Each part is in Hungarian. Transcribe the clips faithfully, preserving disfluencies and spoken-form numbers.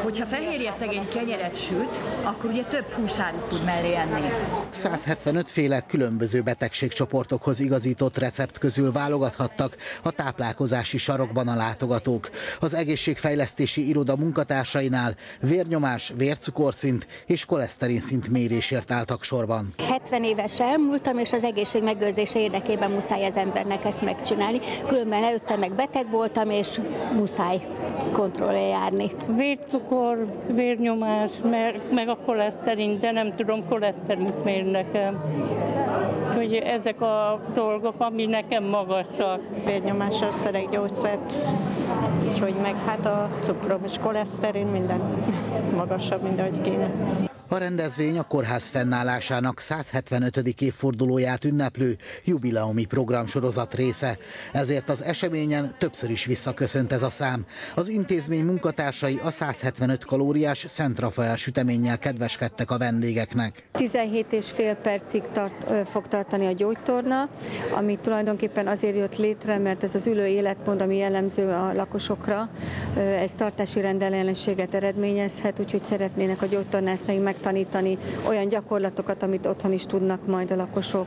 Hogyha fehérje szegény kenyeret süt, akkor ugye több húsárut tud mellé enni. száz hetvenöt féle különböző betegségcsoportokhoz igazított recept közül válogathattak a táplálkozási sarokban a látogatók. Az egészségfejlesztési iroda munkatársainál vérnyomás, vércukorszint és koleszterinszint mérésért álltak sorban. hetven éves elmúltam, és az egészség megőrzése érdekében muszáj az embernek ezt megcsinálni. Különben előtte meg beteg voltam, és muszáj kontrollra járni. Vércukor, vérnyomás, meg a koleszterin, de nem tudom koleszterint mérni nekem. Hogy ezek a dolgok, ami nekem magasak. Vérnyomásra szedek gyógyszert, úgyhogy meg hát a cukrom és koleszterin minden magasabb, mint ahogy kéne. A rendezvény a kórház fennállásának száz hetvenötödik évfordulóját ünneplő jubileumi programsorozat része. Ezért az eseményen többször is visszaköszönt ez a szám. Az intézmény munkatársai a száz hetvenöt kalóriás Szent Rafael süteménnyel kedveskedtek a vendégeknek. tizenhét és fél percig tart, fog tartani a gyógytorna, ami tulajdonképpen azért jött létre, mert ez az ülő életmód, ami jellemző a lakosokra, ez tartási rendellenességet eredményezhet, úgyhogy szeretnének a gyógytornászaink meg tanítani olyan gyakorlatokat, amit otthon is tudnak majd a lakosok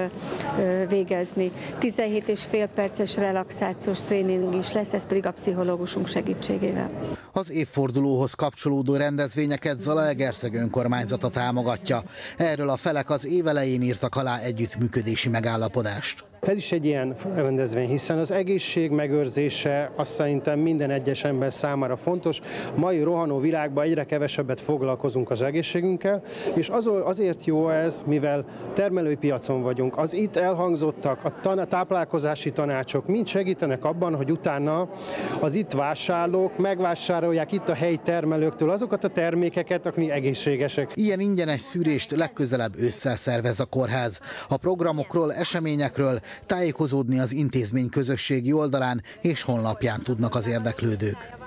végezni. tizenhét és fél perces relaxációs tréning is lesz, ez pedig a pszichológusunk segítségével. Az évfordulóhoz kapcsolódó rendezvényeket Zalaegerszeg önkormányzata támogatja. Erről a felek az év elején írtak alá együttműködési megállapodást. Ez is egy ilyen rendezvény, hiszen az egészség megőrzése azt szerintem minden egyes ember számára fontos. A mai rohanó világban egyre kevesebbet foglalkozunk az egészségünkkel, és az, azért jó ez, mivel termelői piacon vagyunk. Az itt elhangzottak, a tan- táplálkozási tanácsok mind segítenek abban, hogy utána az itt vásárlók megvásárolják itt a helyi termelőktől azokat a termékeket, amik egészségesek. Ilyen ingyenes szűrést legközelebb ősszel szervez a kórház. A programokról, eseményekről tájékozódni az intézmény közösségi oldalán és honlapján tudnak az érdeklődők.